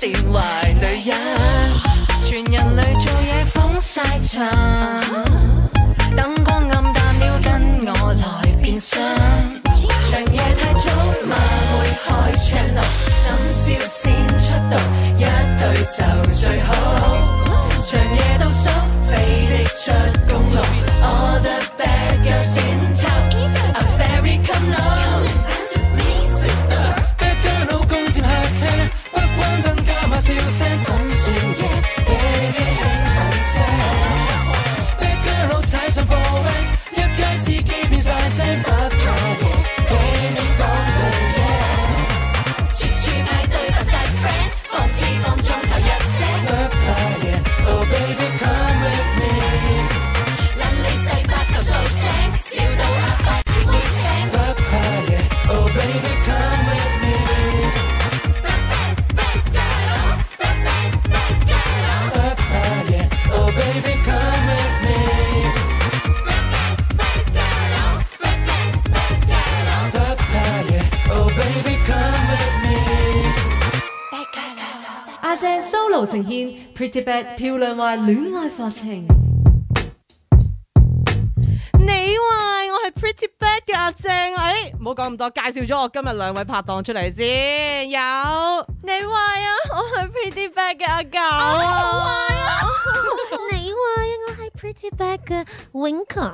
成為女人，全人類做嘢風晒塵，燈光暗淡了，跟我來變身。長夜太早嘛，會開 channel， 深宵先出道，一對就最好。長夜倒數，飛的出公路 ，All the bad girls in town，A fairy come low。Dance with me, sister。Bad girl 老公接客廳，不關燈加碼笑聲，總算夜夜興奮聲。Bad girl 老踩上貨 van， 一街司機變晒聲，不怕夜夜你講對嘢。處處派對扮晒 friend， 放肆放縱頭一聲，不怕夜。Oh baby come with me， 撚你細八嚿數聲，笑到阿伯亦會醒，不怕夜。Oh baby come with me，Bad girl，不怕夜。Oh baby come with me，Bad girl，不怕夜。Oh baby come with me，Bad girl。 阿姐 solo 呈現 Pretty Bad 漂亮話戀愛課程。 你話我係 Pretty Bad 嘅阿正，唔好講咁多，介紹咗我今日兩位拍檔出嚟先。有你話啊，我係 Pretty Bad 嘅阿九啊， 你話啊，我係 Pretty Bad 嘅 Winka。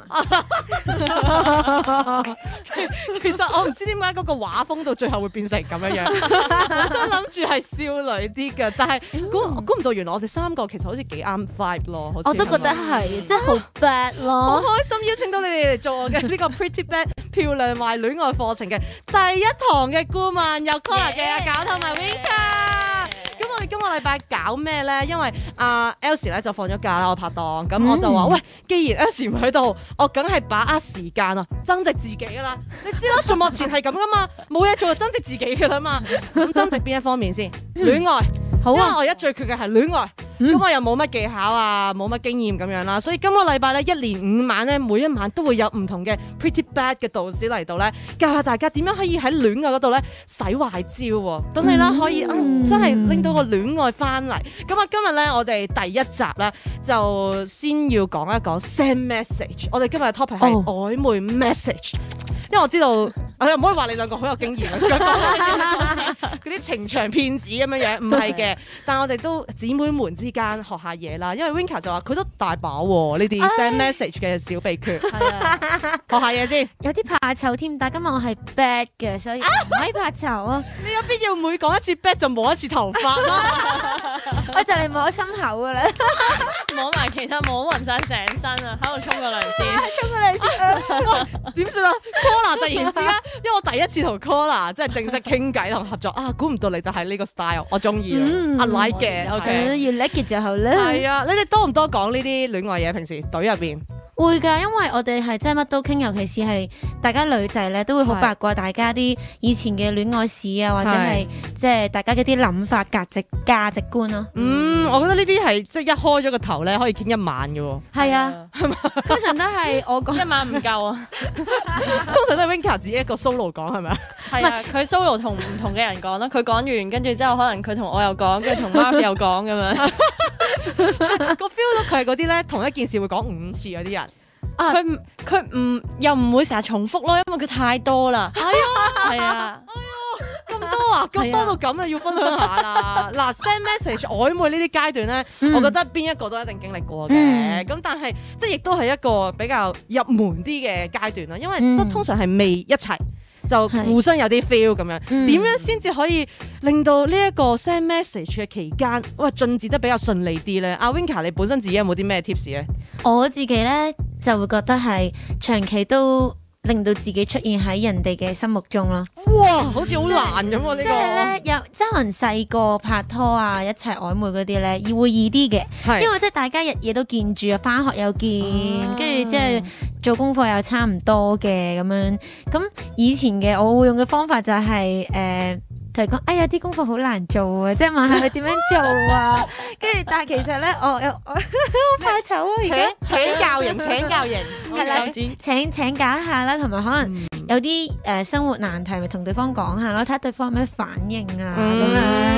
其實我唔知點解嗰個畫風到最後會變成咁樣樣，我想諗住係少女啲嘅，但係估唔到原來我哋三個其實好似幾啱 vibe 咯， 我都覺得係，真係好 bad 咯。 好開心邀請到你哋嚟做我嘅呢個 Pretty Bad 漂亮壞戀愛課程嘅第一堂嘅顧問，有 Cola 嘅阿搞同埋 Winka。咁我哋今個禮拜搞咩咧？因為Elsie 咧就放咗假啦，我拍檔，咁我就話喂，既然 Elsie 唔喺度，我梗係把握時間啊，增值自己噶啦。你知啦，做幕前係咁噶嘛，冇嘢做就增值自己噶啦嘛。咁增值邊一方面先？戀愛。好啊！因為我而家最缺嘅係戀愛，咁我又冇乜技巧啊，冇乜經驗咁樣啦，所以今個禮拜咧，一連5晚咧，每一晚都會有唔同嘅 Pretty Bad 嘅導師嚟到咧，教下大家點樣可以喺戀愛嗰度咧使壞招喎，等你啦可以真係拎到個戀愛翻嚟。咁啊，今日咧我哋第一集咧就先要講一講 send message。我哋今日嘅 topic 係曖昧 message。因為我知道，我又唔可以話你兩個好有經驗嗰啲情場騙子咁樣樣，唔係嘅。但係我哋都姊妹們之間學下嘢啦。因為 Winka 就話佢都大把喎，呢啲 send message 嘅小秘訣，學下嘢先。 有啲怕醜添，但今日我係 bad 嘅，所以唔可以怕醜啊！ 你有必要每講一次 bad 就摸一次頭髮啦？ 我就嚟摸心口噶啦， 摸埋其他摸勻晒成身啊！喺度沖個涼先， 沖個涼先。 點算啊？Cola 突然之間，因為我第一次同 Cola 即係正式傾偈同合作啊，估唔到你就係呢個 style， 我中意啊，I like it，OK， 越 like it 就好啦。 係啊，你哋多唔多講呢啲戀愛嘢？平時隊入邊？ 會㗎，因為我哋係真係乜都傾，尤其是係大家女仔咧，都會好八卦大家啲以前嘅戀愛史啊，或者係即係大家嗰啲諗法、價值觀咯。 我覺得呢啲係即係一開咗個頭咧，可以傾一晚嘅喎。 係啊，通常都係我講一晚唔夠啊。 通常都係 Winka 自己一個 solo 講係咪啊？ 係啊，佢 solo 同唔同嘅人講啦。佢講完，跟住之後可能佢同我又講，跟住同 Mark 又講咁樣。 個 feel 到佢係嗰啲咧，同一件事會講5次嗰啲人。 佢又唔會成日重複咯，因為佢太多啦。係啊， 咁多啊，咁多到咁啊，要分享下啦。嗱，send message 曖昧呢啲階段咧，我覺得邊一個都一定經歷過嘅。咁但係即係亦都係一個比較入門啲嘅階段啦，因為都通常係未一齊。就互相有啲 feel 咁樣，點樣先至可以令到呢一個 send message 嘅期間，進展得比較順利啲咧？阿 Winka 你本身自己有冇啲咩 tips 咧？ 我自己咧就會覺得係長期都令到自己出現喺人哋嘅心目中咯。 哇，好似好難咁喎呢個。即係咧，即係可能細個拍拖啊，一齊曖昧嗰啲咧，會易啲嘅，因為即係大家日夜都見住啊，返學又見，跟住即係做功課又差唔多嘅咁樣。咁以前嘅我會用嘅方法就係同佢講，哎呀啲功課好難做啊，即係問下佢點樣做啊。跟住但係其實咧，我好怕醜啊，而家請教型係啦，請教一下啦，同埋可能有啲生活難題咪同對方講下咯，睇下對方有咩反應啊咁樣。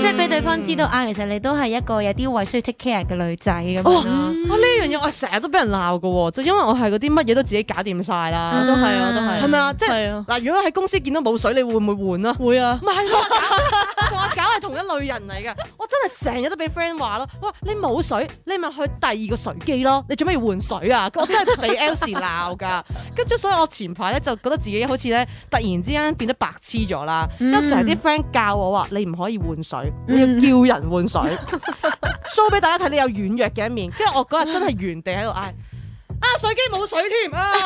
即係俾對方知道啊，其實你都係一個有啲位需要 take care 嘅女仔咁樣咯。 呢樣嘢我成日都俾人鬧㗎喎，就因為我係嗰啲乜嘢都自己搞掂晒啦。 我都係，我都係。 係咪啊？即係係啊嗱，如果喺公司見到冇水，你會唔會換啊？ 會啊。 唔係咯，同阿搞係同一類人嚟嘅。我真係成日都俾 friend 話咯，哇！你冇水，你咪去第二個水機咯。你做咩要換水啊？我真係俾 Elsie 鬧㗎。跟住所以我前排咧就覺得自己好似咧突然之間變得白痴咗啦。因為成日啲 friend 教我話你唔可以換水，你要叫人換水，show 俾大家睇你有軟弱嘅一面。跟住我嗰日真係原地喺度嗌。水機冇水添啊！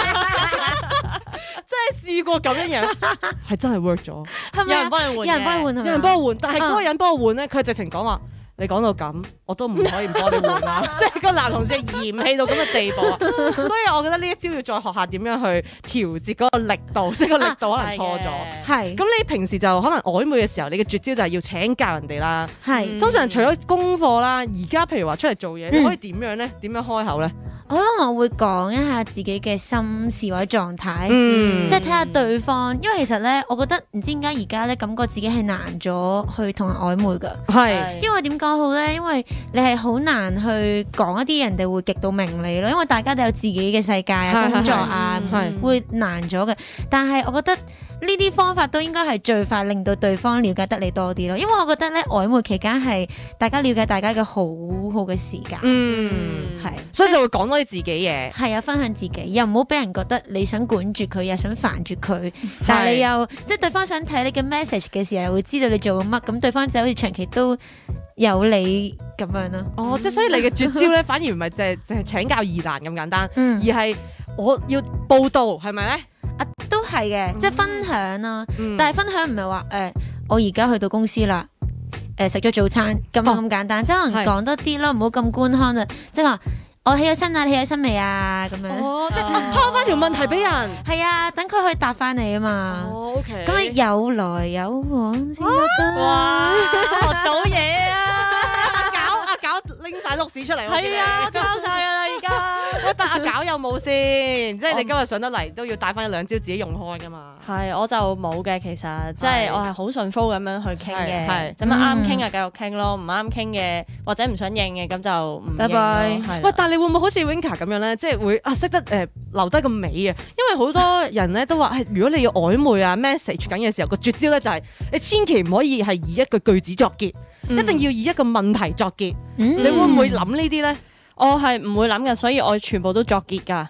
真係試過咁樣樣，係真係 work 咗。 係咪啊？ 有人幫你換嘅， 有人幫你換係咪啊， 有人幫我換，但係嗰個人幫我換咧，佢直情講話：你講到咁，我都唔可以唔幫你換啦。即係個男同事係嫌棄到咁嘅地步啊！所以我覺得呢一招要再學下點樣去調節嗰個力度，即係個力度可能錯咗。 係咁你平時就可能曖昧嘅時候，你嘅絕招就係要請教人哋啦。 係。 通常除咗功課啦，而家譬如話出嚟做嘢，你可以點樣咧？點樣開口咧？ 我覺得我會講一下自己嘅心事或者狀態， 嗯即係睇下對方。因為其實咧，我覺得唔知點解而家咧感覺自己係難咗去同人曖昧㗎。 係。 因為點講好咧？因為你係好難去講一啲人哋會極度明你咯。因為大家都有自己嘅世界啊、工作啊，會難咗嘅。但係我覺得呢啲方法都應該係最快令到對方了解得你多啲咯。因為我覺得咧曖昧期間係大家了解大家嘅好好嘅時間。係， 所以就會講多啲自己嘢。 係啊，分享自己，又唔好俾人覺得你想管住佢，又想煩住佢，但係你又即係對方想睇你嘅 message 嘅時候，又會知道你做緊乜，咁對方就好似長期都有你咁樣咯。 哦，即係所以你嘅絕招咧，反而唔係淨係請教疑難咁簡單，而係我要報道，係咪咧？ 啊，都係嘅，即係分享啦。但係分享唔係話我而家去到公司啦，食咗早餐咁簡單，即係可能講多啲咯，唔好咁官腔啦。即係話我起咗身啊，你起咗身未啊？咁樣。 哦，即係拋翻條問題俾人。 係啊，等佢可以答翻你啊嘛。 哦，OK。 咁你有來有往先得。 哇，學到嘢啊！ 阿搞拎晒碌屎出嚟。 係啊，抄晒㗎啦而家。 但阿搞有冇先？即係你今日上得嚟都要帶翻一兩招自己用開㗎嘛。 係，我就冇嘅其實，即係我係好順 flow 咁樣去傾嘅，咁啱傾啊繼續傾咯，唔啱傾嘅或者唔想應嘅咁就唔應咯。 拜拜。 喂，但係你會唔會好似 Winka 咁樣咧？即係會識得留低個尾啊？因為好多人咧都話如果你要曖昧啊 message 緊嘅時候，個絕招咧就係你千祈唔可以係以一個句子作結，一定要以一個問題作結。你會唔會諗呢啲咧？ 我係唔會諗嘅，所以我全部都作結㗎。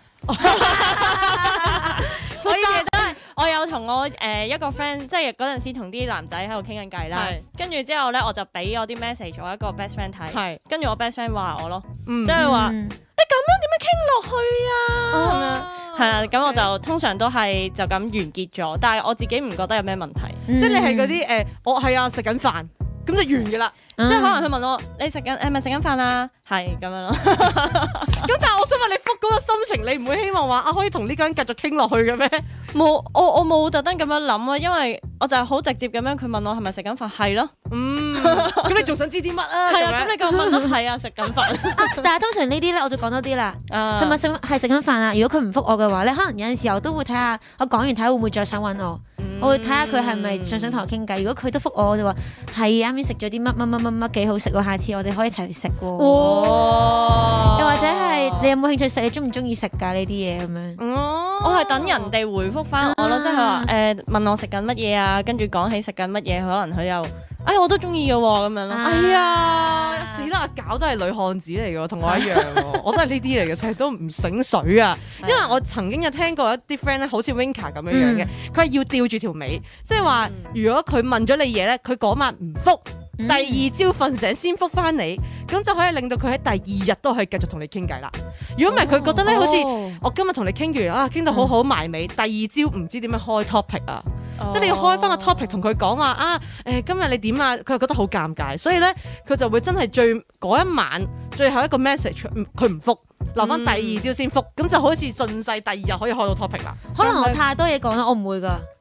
我以前都係，我有同我一個 friend，即係嗰陣時同啲男仔喺度傾緊偈啦。跟住之後咧，我就俾我啲 message 我一個 best friend 睇。跟住我 best friend 話我咯，即係話你咁樣點樣傾落去啊？係啦，咁我就通常都係就咁完結咗，但係我自己唔覺得有咩問題。 即係你係嗰啲我係啊食緊飯。咁就完嘅啦， 即係可能佢問我你咪食緊飯啊？係咁樣咯。 咁但係我想問你覆嗰個心情，你唔會希望話可以同呢個人繼續傾落去嘅咩？ 冇，我冇特登咁樣諗啊，因為我就係好直接咁樣，佢問我係咪食緊飯，係咯。 咁你仲想知啲乜啊？ 係啊，咁你咁問咯，係啊，食緊飯。 但係通常呢啲咧，我就講多啲啦。係咪係食緊飯啊？如果佢唔覆我嘅話咧，可能有陣時候都會睇下，我講完睇下會唔會再想揾我。我會睇下佢係咪想同我傾偈。如果佢都覆我，我就話係啱先食咗啲乜幾好食喎，下次我哋可以一齊去食喎。又或者係你有冇興趣食？你中唔中意食㗎呢啲嘢咁樣？ 我係等人哋回覆翻我咯，即係佢話問我食緊乜嘢啊，跟住講起食緊乜嘢，可能佢又我都中意嘅喎咁樣咯。 哎呀，死啦！搞都係女漢子嚟嘅，同我一樣喎，我都係呢啲嚟嘅，成日都唔醒水啊。因為我曾經有聽過一啲 friend 咧，好似 Winka 咁樣樣嘅，佢係要吊住條尾，即係話如果佢問咗你嘢咧，佢嗰晚唔覆。第二朝瞓醒先覆翻你，咁就可以令到佢喺第二日都可以繼續同你傾偈啦。如果唔係，佢覺得咧好似我今日同你傾完啊，傾到好好埋尾，第二朝唔知點樣開 topic 啊，即係你要開翻個 topic 同佢講話今日你點啊？佢又覺得好尷尬，所以咧佢就會真係嗰一晚最後一個 message 佢唔覆，留翻第二朝先覆，咁就好似順勢第二日可以開到 topic 啦。 可能我太多嘢講啦，我唔會㗎。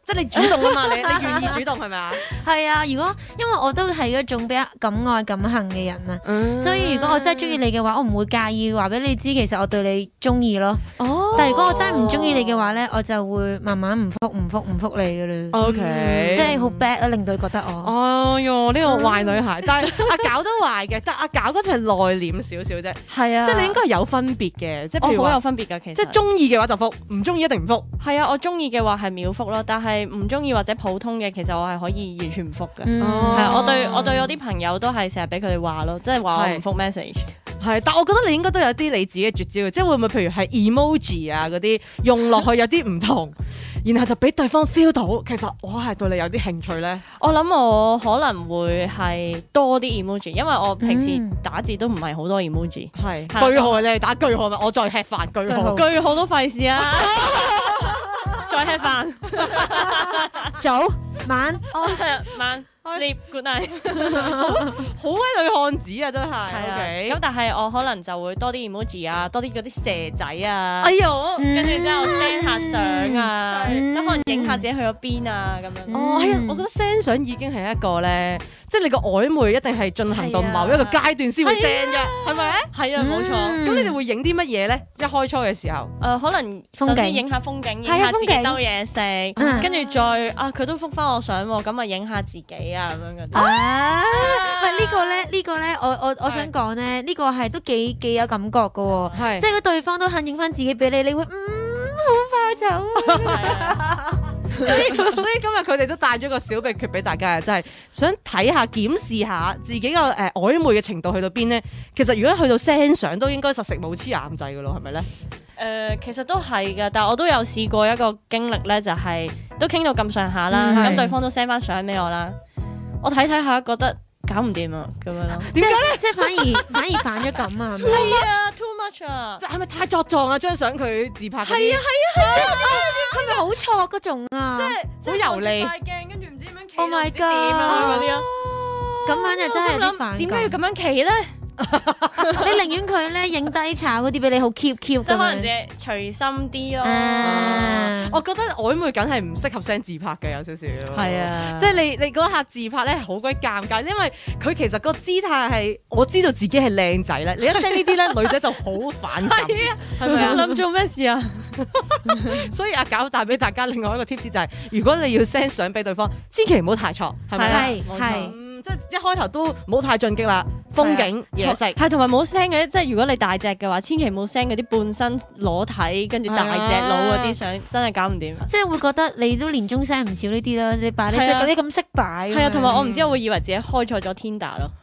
即係你主動啊嘛，你願意主動係咪啊？ 係啊，因為我都係嗰種比較敢愛敢恨嘅人啊，所以如果我真係中意你嘅話，我唔會介意話俾你知，其實我對你中意咯。但係如果我真係唔中意你嘅話咧，我就會慢慢唔復你㗎啦。 OK， 即係好 bad 啊，令到佢覺得我。 哎喲，呢個壞女孩，但係阿搞都壞嘅，但阿搞嗰隻係內斂少少啫。 係啊， 即係你應該有分別嘅，即係譬如好有分別㗎，其實。 即係中意嘅話就復，唔中意一定唔復。 係啊，我中意嘅話係秒復咯，但係唔中意或者普通嘅，其實我係可以完全唔復嘅。係啊，我對我啲朋友都係成日俾佢哋話咯，即係話我唔復 message。 係，但我覺得你應該都有啲你自己嘅絕招，即係會唔會譬如係 emoji 啊嗰啲用落去有啲唔同，然後就俾對方 feel 到其實我係對你有啲興趣咧。 我諗我可能會係多啲 emoji，因為我平時打字都唔係好多 emoji。 係句號你係打句號咪？我再吃飯句號都費事啊！再吃飯， 早晚晚 sleep good night， 好鬼女漢子啊真係。 係咁但係我可能就會多啲 emoji 啊，多啲嗰啲蛇仔啊， 哎呦， 跟住之後 send 下相啊，即係可能影下自己去咗邊啊咁樣。 哦，係啊，我覺得 send 相已經係一個咧，即係你個曖昧一定係進行到某一個階段先會 send 嘅，係咪？ 係啊，冇錯。 咁你哋會影啲乜嘢咧？一開初嘅時候， 可能首先影下風景，影下自己兜嘢食，跟住再佢都覆翻我相喎，咁啊影下自己啊咁樣嗰啲。 喂，呢個咧，我想講咧，呢個係都幾有感覺噶喎，即係如果對方都肯影翻自己俾你，你會好快走。 所以今日佢哋都帶咗個小秘訣俾大家，就係想睇下檢視下自己個曖昧嘅程度去到邊咧。其實如果去到 send 相都應該實食冇黐牙咁滯噶咯，係咪咧？ 其實都係㗎，但係我都有試過一個經歷咧，就係都傾到咁上下啦，咁對方都 send 翻相俾我啦，我睇下覺得搞唔掂啊咁樣咯。 點解咧？即係反而反咗咁啊？ 係啊 ，too much 啊！ 係咪太作狀啊？張相佢自拍嗰啲係啊， 佢咪好錯嗰種啊？ 即係好油膩。 塊鏡跟住唔知點樣企 Oh my 點啊嗰啲啊， 咁樣就真係有啲反感。 點解要咁樣企咧？ 你寧願佢咧影低炒嗰啲俾你好 cute 即係可能自己隨心啲咯。 我覺得曖昧緊係唔適合 send 自拍嘅，有少少。 係啊， 即係你嗰下自拍咧好鬼尷尬，因為佢其實個姿態係我知道自己係靚仔咧，你一 send 呢啲咧女仔就好反感，係咪啊？ 諗做咩事啊？ 所以阿搞帶俾大家另外一個 tips 就係，如果你要 send 相俾對方，千祈唔好太錯，係咪？ 係。 即係一開頭都唔好太進擊啦，風景嘢食係同埋冇 send 嘅，即係如果你大隻嘅話，千祈冇 send 嗰啲半身裸體跟住大隻佬嗰啲相，真係搞唔掂。 即係會覺得你都年中 send 唔少呢啲啦，你擺呢啲咁識擺。 係啊，同埋我唔知我會以為自己開錯咗 Tinder 咯，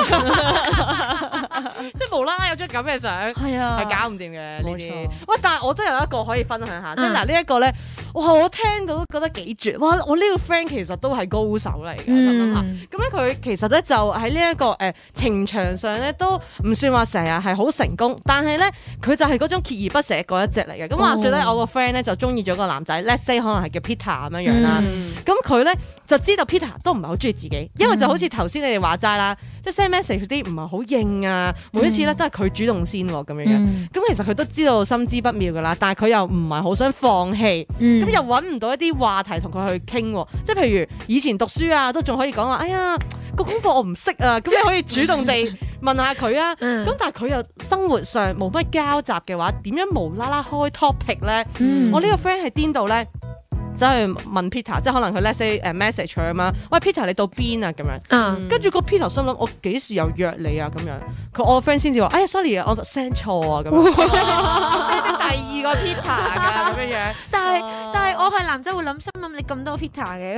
即係無啦啦有張咁嘅相，係啊，係搞唔掂嘅呢啲。喂，但係我都有一個可以分享下，即係嗱呢一個咧，哇！我聽到都覺得幾絕，哇！我呢個 friend 其實都係高手嚟嘅，諗下。咁咧佢其實咧就喺呢一個情場上咧都唔算話成日係好成功，但係咧佢就係嗰種鍥而不捨嗰一隻嚟嘅。咁話說咧，我個 friend 咧就中意咗個男仔，let's say 可能係叫 Peter 咁樣樣啦。咁佢咧就知道 Peter 都唔係好中意自己，因為就好似頭先你哋話齋啦，即係 send message 啲唔係好應啊，每一次咧都係佢主動先咁樣樣。咁其實佢都知道心知不妙噶啦，但係佢又唔係好想放棄，咁又揾唔到一啲話題同佢去傾，即係譬如以前讀書啊，都仲可以講話，哎呀個功課我唔識啊，咁你可以主動地問下佢啊。咁但係佢又生活上冇乜交集嘅話，點樣無啦啦開 topic 咧？我呢個 friend 係癲到咧，走去問 Peter， 即係可能佢 let's say message 佢啊嘛，喂 Peter 你到邊啊咁樣，跟住個 Peter 心諗我幾時又約你啊咁樣，我 friend 先至話，哎呀 sorry 啊，我 send 錯啊咁樣，我 send 俾第二個 Peter 㗎咁樣樣， 但係我係男仔會諗心諗你咁多 Peter 嘅，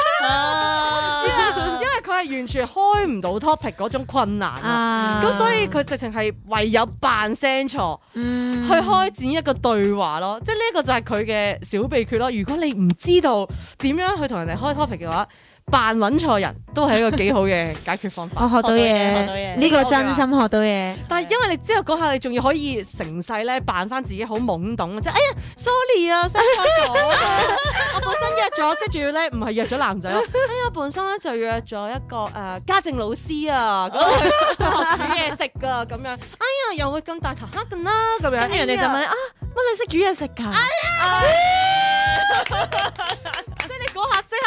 因為佢係完全開唔到 topic 嗰種困難啊，咁所以佢直情係唯有扮 send 錯，去開展一個對話咯，即係呢一個就係佢嘅小秘訣咯。如果你唔知道點樣去同人哋開 topic 嘅話，扮揾錯人都係一個幾好嘅解決方法。 我學到嘢，呢個真心學到嘢。 但係因為你之後嗰下你仲要可以成世咧扮翻自己好懵懂，即係哎呀 sorry 啊 send 錯咗，我本身約咗，即係仲要咧唔係約咗男仔咯，哎呀本身咧就約咗一個家政老師啊，咁去學煮嘢食噶咁樣，哎呀又會咁大頭蝦咁啦咁樣， 跟住人哋就問啊乜你識煮嘢食㗎？ 即係你嗰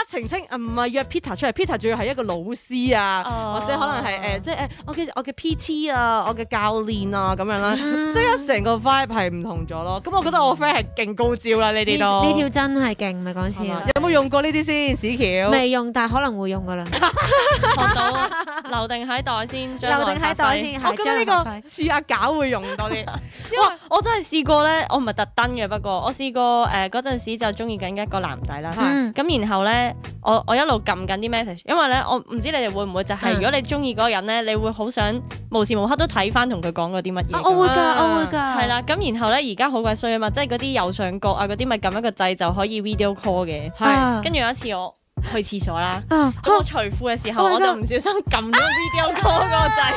澄清唔係約 Peter 出嚟 ，Peter 仲要係一個老師啊，或者可能係即係我嘅 PT 啊，我嘅教練啊咁樣啦，即係成個 vibe 係唔同咗咯。咁我覺得我 friend 係勁高招啦，呢啲都呢條真係勁，唔係講笑。 有冇用過呢啲先？屎橋未用，但係可能會用噶啦。 學到留定喺袋先， 留定喺袋先。 我覺得呢個似阿搞會用多啲， 因為我真係試過咧，我唔係特登嘅，不過我試過嗰陣時就中意緊一個男仔啦。咁然後咧，我一路撳緊啲 message， 因為咧我唔知你哋會唔會就係如果你中意嗰個人咧，你會好想無時無刻都睇翻同佢講過啲乜嘢。 我會㗎。 係啦，咁然後咧而家好鬼衰啊嘛，即係嗰啲右上角啊嗰啲咪撳一個掣就可以 video call 嘅。係，跟住有一次我去廁所啦，咁我除褲嘅時候我就唔小心撳咗 video call 嗰個掣，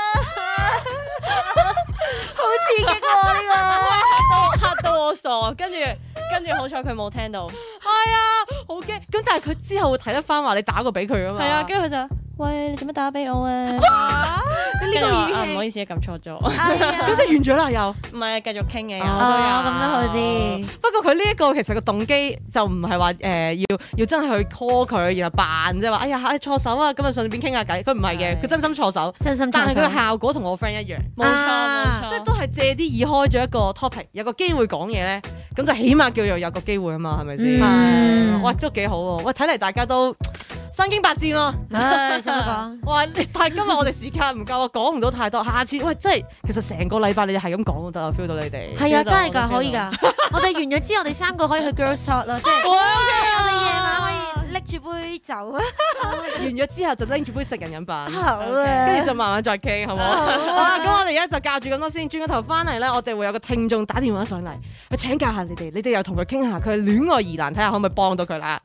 好刺激喎呢個， 嚇到我傻，跟住好彩佢冇聽到。 係啊，好驚！咁但係佢之後會睇得翻話你打過俾佢啊嘛。 係啊，跟住佢就喂，你做乜打俾我啊？跟住話唔好意思，撳錯咗。 咁即係完咗啦又？ 唔係繼續傾嘅。 咁都好啲。 不過佢呢一個其實個動機就唔係話要真係去 call 佢，然後扮即係話哎呀錯手啊，咁啊順便傾下偈。佢唔係嘅，佢真心錯手。但係佢嘅效果同我 friend 一樣。 冇錯， 即係都係借啲意開咗一個 topic，有個機會講嘢咧，咁就起碼叫做有個機會啊嘛，係咪先？係。喂，都幾好喎！喂，睇嚟大家都身經百戰咯。 唉，使乜講？ 哇！但係今日我哋時間唔夠啊，講唔到太多。下次喂，真係其實成個禮拜你哋係咁講都得啊 feel 到你哋。 係啊，真係㗎，可以㗎。我哋完咗之後，我哋3個可以去 girls talk 咯，即係我哋夜晚可以拎住杯酒啊。 完咗之後就拎住杯食人飲品， 好啊， 跟住就慢慢再傾，好唔好？好啊，咁我哋而家就教住咁多先，轉個頭翻嚟咧，我哋會有個聽眾打電話上嚟，去請教下你哋又同佢傾下佢戀愛疑難，睇下可唔可以幫到佢啦。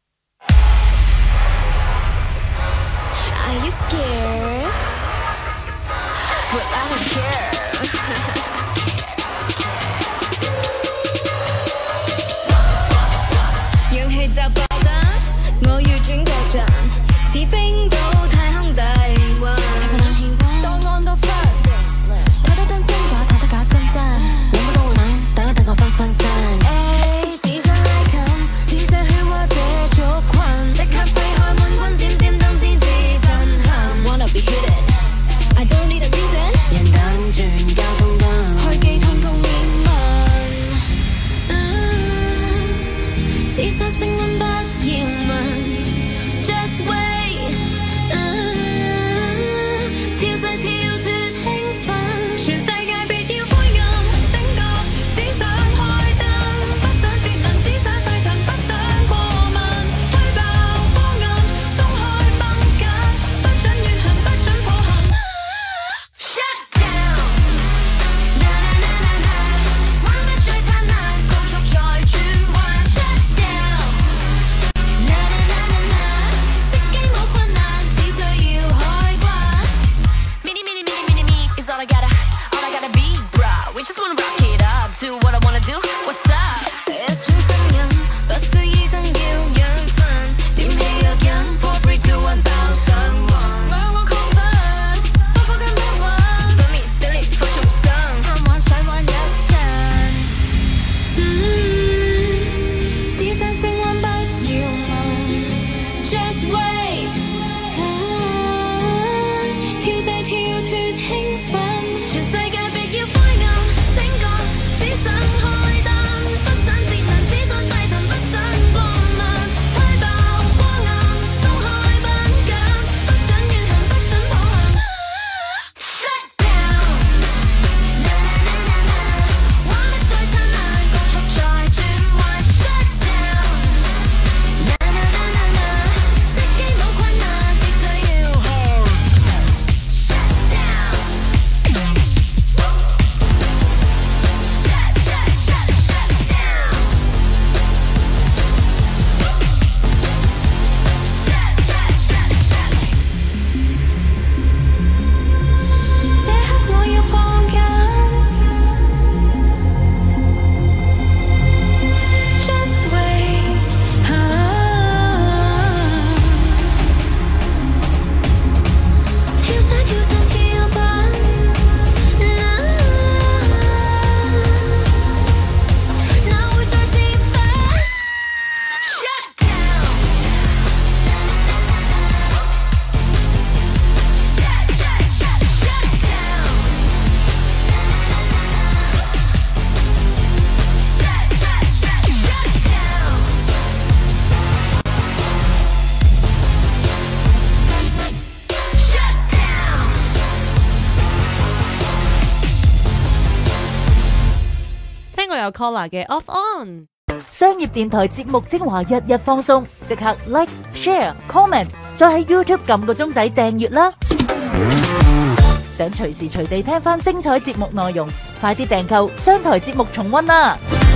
Are you scared? Well, I don't care. 氧氣就爆彈，我要轉角站，似冰島太空大運。檔案都發，睇得真真假，睇得假真真，有乜都會諗，等一等我分身。只想拉近，只想喧嘩這族群，即刻揮開滿軍閃閃燈先至震撼。Wanna be hit it, I don't need a reason。人等轉交通燈，開機通通連問，只想聲音不要問 ，Just wait。 個有 Collar 嘅 Off On。 商業電台節目精華日日放送，即刻 like、share、comment， 再喺 YouTube 撳個鐘仔訂閱啦！想隨時隨地聽翻精彩節目內容，快啲訂購商台節目重溫啦！